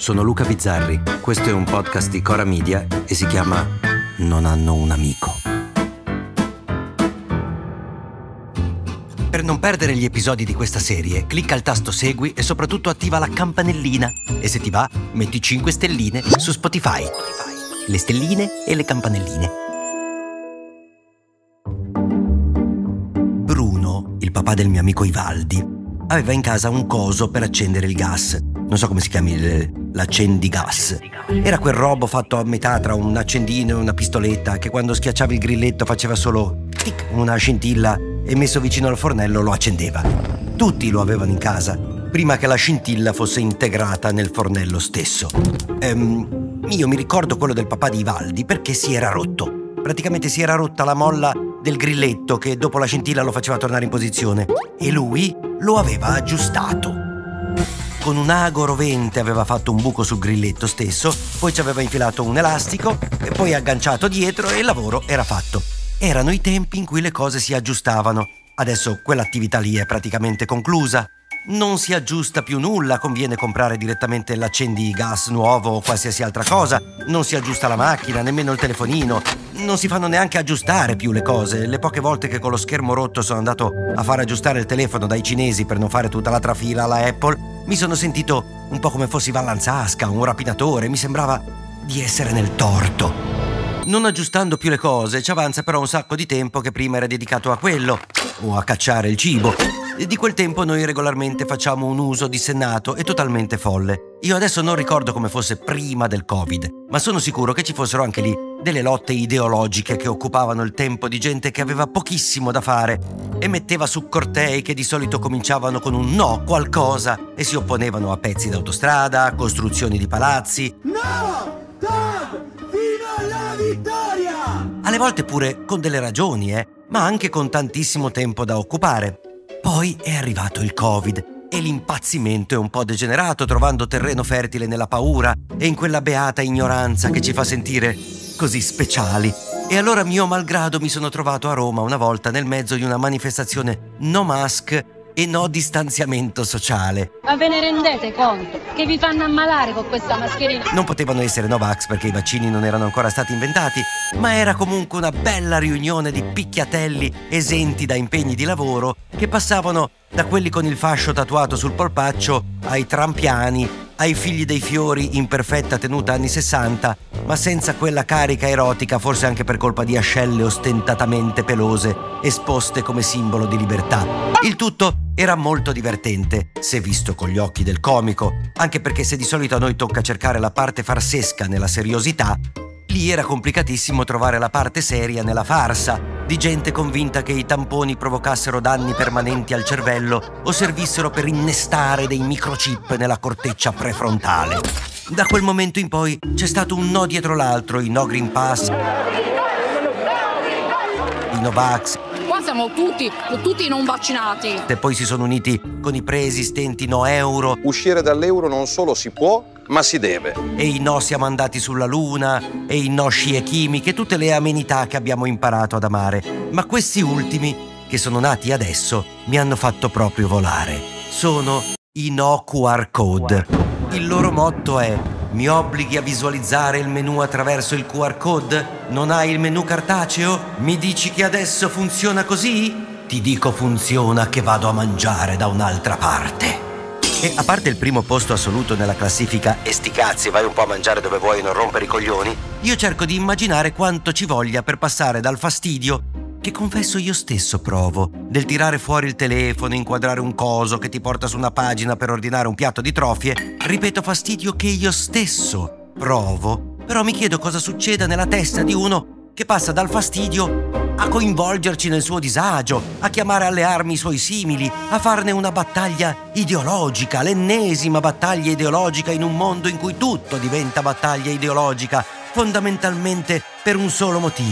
sono Luca Bizzarri, questo è un podcast di Cora Media e si chiama Non hanno un amico. Per non perdere gli episodi di questa serie, clicca il tasto segui e soprattutto attiva la campanellina. E se ti va, metti 5 stelline su Spotify. Le stelline e le campanelline. Bruno, il papà del mio amico Ivaldi, aveva in casa un coso per accendere il gas. Non so come si chiami, l'accendigas. Era quel robo fatto a metà tra un accendino e una pistoletta che quando schiacciavi il grilletto faceva solo tic, una scintilla e messo vicino al fornello lo accendeva. Tutti lo avevano in casa, prima che la scintilla fosse integrata nel fornello stesso. Io mi ricordo quello del papà di Ivaldi perché si era rotto. Praticamente si era rotta la molla del grilletto che dopo la scintilla lo faceva tornare in posizione e lui lo aveva aggiustato. Con un ago rovente aveva fatto un buco sul grilletto stesso, poi ci aveva infilato un elastico e poi agganciato dietro e il lavoro era fatto. Erano i tempi in cui le cose si aggiustavano. Adesso quell'attività lì è praticamente conclusa. Non si aggiusta più nulla, conviene comprare direttamente l'accendigas nuovo o qualsiasi altra cosa. Non si aggiusta la macchina, nemmeno il telefonino. Non si fanno neanche aggiustare più le cose. Le poche volte che con lo schermo rotto sono andato a far aggiustare il telefono dai cinesi per non fare tutta la trafila alla Apple, mi sono sentito un po' come fossi Vallanzasca, un rapinatore. Mi sembrava di essere nel torto. Non aggiustando più le cose, ci avanza però un sacco di tempo che prima era dedicato a quello, o a cacciare il cibo. E di quel tempo noi regolarmente facciamo un uso dissennato e totalmente folle. Io adesso non ricordo come fosse prima del Covid, ma sono sicuro che ci fossero anche lì delle lotte ideologiche che occupavano il tempo di gente che aveva pochissimo da fare e metteva su cortei che di solito cominciavano con un no qualcosa e si opponevano a pezzi d'autostrada, a costruzioni di palazzi. No! Dad! Fino alla vittoria! Alle volte pure con delle ragioni, ma anche con tantissimo tempo da occupare. Poi è arrivato il Covid e l'impazzimento è un po' degenerato, trovando terreno fertile nella paura e in quella beata ignoranza che ci fa sentire così speciali. E allora mio malgrado mi sono trovato a Roma una volta nel mezzo di una manifestazione no mask e no distanziamento sociale. Ma ve ne rendete conto che vi fanno ammalare con questa mascherina? Non potevano essere Novax perché i vaccini non erano ancora stati inventati, ma era comunque una bella riunione di picchiatelli esenti da impegni di lavoro che passavano da quelli con il fascio tatuato sul polpaccio ai trampiani, ai figli dei fiori in perfetta tenuta anni 60, ma senza quella carica erotica, forse anche per colpa di ascelle ostentatamente pelose, esposte come simbolo di libertà. Il tutto era molto divertente, se visto con gli occhi del comico, anche perché se di solito a noi tocca cercare la parte farsesca nella seriosità, lì era complicatissimo trovare la parte seria nella farsa, di gente convinta che i tamponi provocassero danni permanenti al cervello o servissero per innestare dei microchip nella corteccia prefrontale. Da quel momento in poi c'è stato un no dietro l'altro, i no Green Pass, i Novax. Qua siamo tutti non vaccinati. E poi si sono uniti con i preesistenti no euro. Uscire dall'euro non solo si può, ma si deve. E i no siamo andati sulla luna, e i no scie chimiche, tutte le amenità che abbiamo imparato ad amare. Ma questi ultimi, che sono nati adesso, mi hanno fatto proprio volare. Sono i no QR code. Il loro motto è: mi obblighi a visualizzare il menu attraverso il QR code? Non hai il menu cartaceo? Mi dici che adesso funziona così? Ti dico funziona che vado a mangiare da un'altra parte. E a parte il primo posto assoluto nella classifica e sti cazzi, vai un po' a mangiare dove vuoi e non rompere i coglioni, io cerco di immaginare quanto ci voglia per passare dal fastidio, che confesso io stesso provo, del tirare fuori il telefono, inquadrare un coso che ti porta su una pagina per ordinare un piatto di trofie, ripeto fastidio che io stesso provo, però mi chiedo cosa succeda nella testa di uno che passa dal fastidio a coinvolgerci nel suo disagio, a chiamare alle armi i suoi simili, a farne una battaglia ideologica, l'ennesima battaglia ideologica in un mondo in cui tutto diventa battaglia ideologica, fondamentalmente per un solo motivo: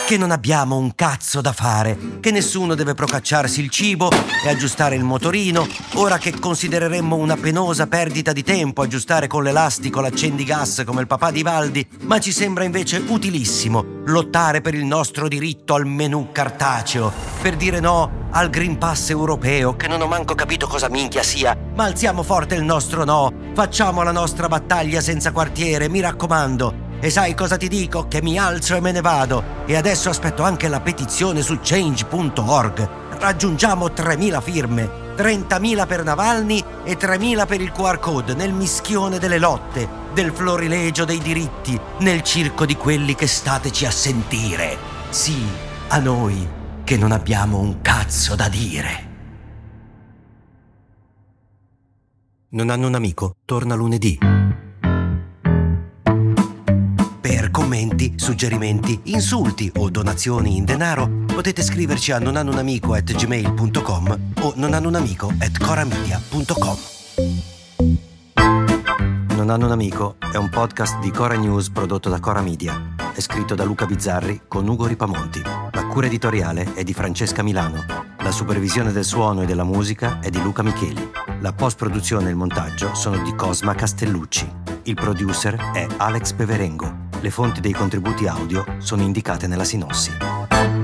che non abbiamo un cazzo da fare, che nessuno deve procacciarsi il cibo e aggiustare il motorino, ora che considereremmo una penosa perdita di tempo aggiustare con l'elastico l'accendigas come il papà di Valdi, ma ci sembra invece utilissimo lottare per il nostro diritto al menù cartaceo, per dire no al Green Pass europeo, che non ho manco capito cosa minchia sia, ma alziamo forte il nostro no, facciamo la nostra battaglia senza quartiere, mi raccomando. E sai cosa ti dico? Che mi alzo e me ne vado. E adesso aspetto anche la petizione su change.org. Raggiungiamo 3.000 firme, 30.000 per Navalny e 3.000 per il QR code nel mischione delle lotte, del florilegio dei diritti, nel circo di quelli che stateci a sentire. Sì, a noi che non abbiamo un cazzo da dire. Non hanno un amico? Torna lunedì. Per commenti, suggerimenti, insulti o donazioni in denaro potete scriverci a nonhannounamico@gmail.com o nonhannounamico@coramedia.com. Non hanno un amico è un podcast di Cora News prodotto da Cora Media. È scritto da Luca Bizzarri con Ugo Ripamonti. La cura editoriale è di Francesca Milano. La supervisione del suono e della musica è di Luca Micheli. La post-produzione e il montaggio sono di Cosma Castellucci. Il producer è Alex Peverengo. Le fonti dei contributi audio sono indicate nella sinossi.